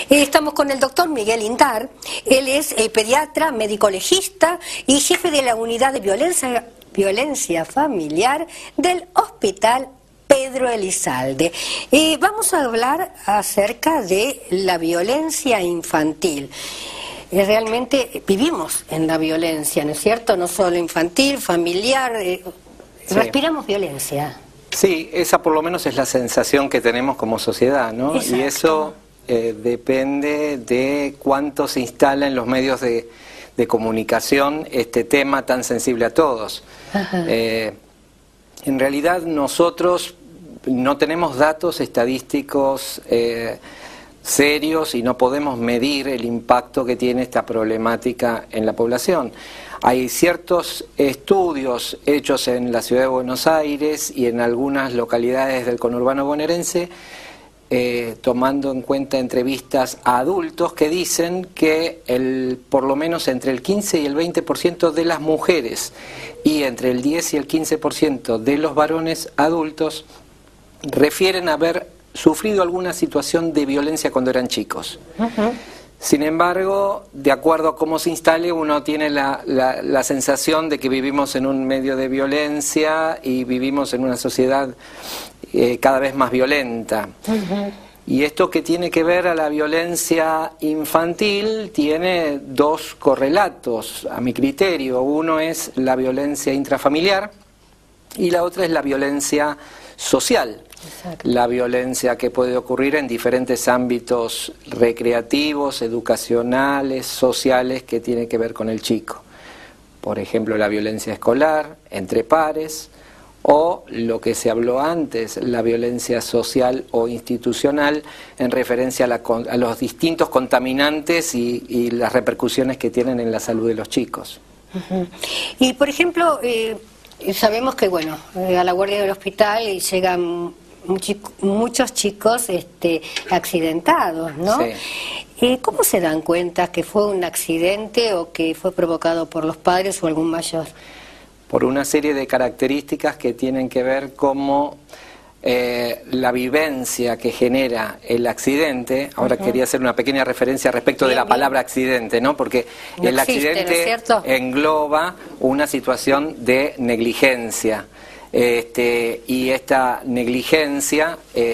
Estamos con el doctor Miguel Indar. Él es pediatra, médico legista y jefe de la unidad de violencia familiar del Hospital Pedro Elizalde. Vamos a hablar acerca de la violencia infantil. Realmente vivimos en la violencia, ¿no es cierto? No solo infantil, familiar, Sí. Respiramos violencia. Sí, esa por lo menos es la sensación que tenemos como sociedad, ¿no? Exacto. Y eso depende de cuánto se instala en los medios de comunicación este tema tan sensible a todos. En realidad nosotros no tenemos datos estadísticos serios y no podemos medir el impacto que tiene esta problemática en la población. Hay ciertos estudios hechos en la ciudad de Buenos Aires y en algunas localidades del conurbano bonaerense, tomando en cuenta entrevistas a adultos que dicen que por lo menos entre el 15 y el 20% de las mujeres y entre el 10 y el 15% de los varones adultos refieren haber sufrido alguna situación de violencia cuando eran chicos. Sin embargo, de acuerdo a cómo se instale, uno tiene la sensación de que vivimos en un medio de violencia y vivimos en una sociedad cada vez más violenta. Y esto que tiene que ver a la violencia infantil tiene dos correlatos, a mi criterio. Uno es la violencia intrafamiliar y la otra es la violencia social. Exacto. La violencia que puede ocurrir en diferentes ámbitos recreativos, educacionales, sociales, que tiene que ver con el chico. Por ejemplo, la violencia escolar, entre pares, o lo que se habló antes, la violencia social o institucional, en referencia a los distintos contaminantes y las repercusiones que tienen en la salud de los chicos. Y, por ejemplo, sabemos que, bueno, a la guardia del hospital llegan muchos chicos accidentados, ¿no? Sí. ¿Cómo se dan cuenta que fue un accidente o que fue provocado por los padres o algún mayor? Por una serie de características que tienen que ver como la vivencia que genera el accidente. Ahora quería hacer una pequeña referencia respecto de la palabra accidente, ¿no? Porque no el existe, accidente, ¿no es cierto?, engloba una situación de negligencia. Y esta negligencia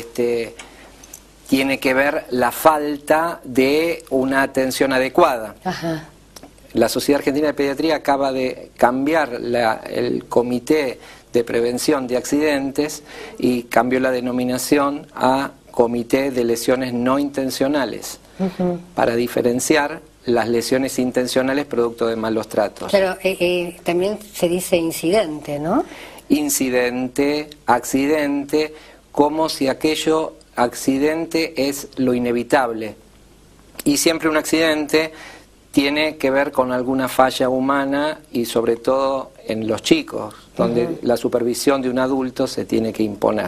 tiene que ver la falta de una atención adecuada. La Sociedad Argentina de Pediatría acaba de cambiar el Comité de Prevención de Accidentes y cambió la denominación a Comité de Lesiones No Intencionales, para diferenciar las lesiones intencionales producto de malos tratos. Pero también se dice incidente, ¿no? Incidente, accidente, como si aquello accidente es lo inevitable. Y siempre un accidente tiene que ver con alguna falla humana y sobre todo en los chicos, donde la supervisión de un adulto se tiene que imponer.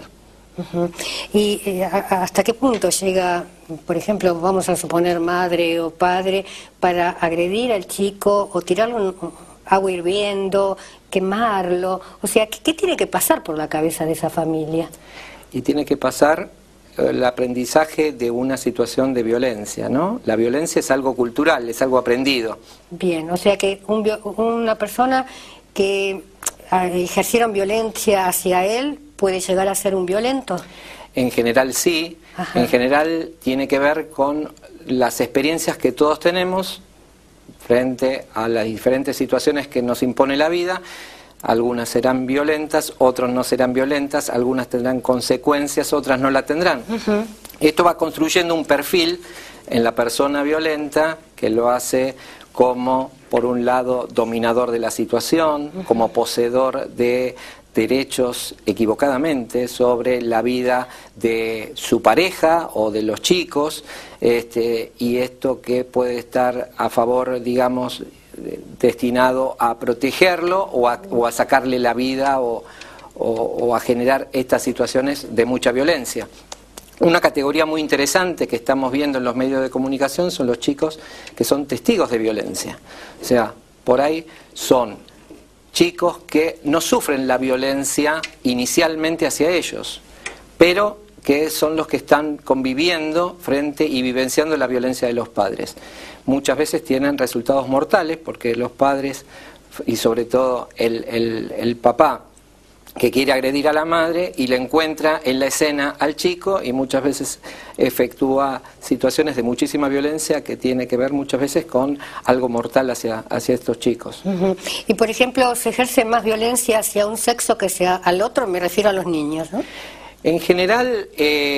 ¿Y hasta qué punto llega, por ejemplo, vamos a suponer madre o padre, para agredir al chico o tirarlo agua hirviendo, quemarlo? O sea, ¿qué tiene que pasar por la cabeza de esa familia? Y tiene que pasar el aprendizaje de una situación de violencia, ¿no? La violencia es algo cultural, es algo aprendido. Bien, o sea que una persona que ejercieron violencia hacia él puede llegar a ser un violento. En general sí. En general tiene que ver con las experiencias que todos tenemos frente a las diferentes situaciones que nos impone la vida. Algunas serán violentas, otras no serán violentas, algunas tendrán consecuencias, otras no la tendrán. Esto va construyendo un perfil en la persona violenta que lo hace como, por un lado, dominador de la situación, como poseedor de derechos equivocadamente sobre la vida de su pareja o de los chicos, y esto que puede estar a favor, digamos, destinado a protegerlo o a sacarle la vida o a generar estas situaciones de mucha violencia. Una categoría muy interesante que estamos viendo en los medios de comunicación son los chicos que son testigos de violencia. O sea, por ahí son chicos que no sufren la violencia inicialmente hacia ellos, pero que son los que están conviviendo frente y vivenciando la violencia de los padres. Muchas veces tienen resultados mortales porque los padres, y sobre todo el papá, que quiere agredir a la madre y le encuentra en la escena al chico y muchas veces efectúa situaciones de muchísima violencia que tiene que ver muchas veces con algo mortal hacia estos chicos. Y por ejemplo, ¿se ejerce más violencia hacia un sexo que sea al otro? Me refiero a los niños, ¿no? En general,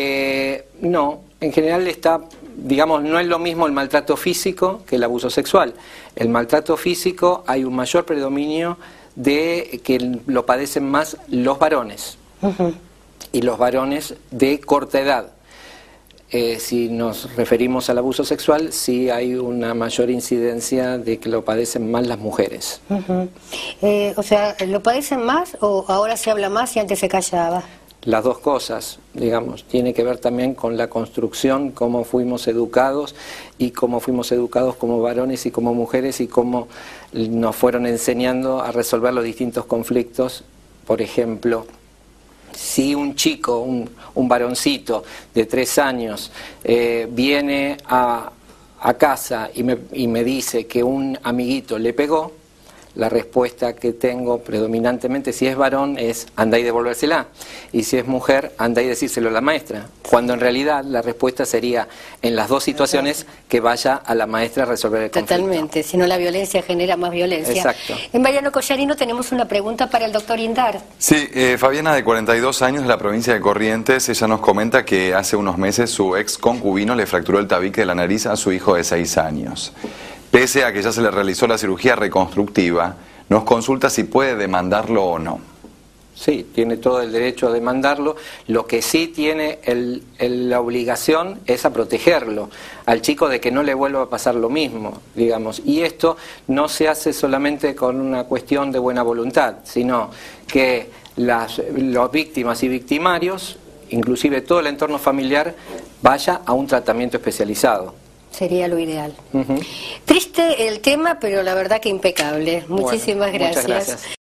no. En general está, digamos, no es lo mismo el maltrato físico que el abuso sexual. El maltrato físico hay un mayor predominio de que lo padecen más los varones, y los varones de corta edad. Si nos referimos al abuso sexual, sí hay una mayor incidencia de que lo padecen más las mujeres. O sea, ¿lo padecen más o ahora se habla más y antes se callaba? Las dos cosas, digamos, tiene que ver también con la construcción, cómo fuimos educados y cómo fuimos educados como varones y como mujeres y cómo nos fueron enseñando a resolver los distintos conflictos. Por ejemplo, si un chico, un varoncito de 3 años viene a casa y me dice que un amiguito le pegó, la respuesta que tengo predominantemente, si es varón, es anda y devolvérsela, y si es mujer, anda y decírselo a la maestra, cuando en realidad la respuesta sería, en las dos situaciones, que vaya a la maestra a resolver el conflicto. Totalmente, si no la violencia genera más violencia. Exacto. En Mariano Collarino tenemos una pregunta para el doctor Indar. Sí, Fabiana, de 42 años, de la provincia de Corrientes, ella nos comenta que hace unos meses su ex concubino le fracturó el tabique de la nariz a su hijo de 6 años. Pese a que ya se le realizó la cirugía reconstructiva, nos consulta si puede demandarlo o no. Sí, tiene todo el derecho a demandarlo. Lo que sí tiene la obligación es a protegerlo al chico de que no le vuelva a pasar lo mismo, digamos. Y esto no se hace solamente con una cuestión de buena voluntad, sino que las víctimas y victimarios, inclusive todo el entorno familiar, vaya a un tratamiento especializado. Sería lo ideal. Triste el tema, pero la verdad que impecable. Muchísimas gracias. Muchas gracias.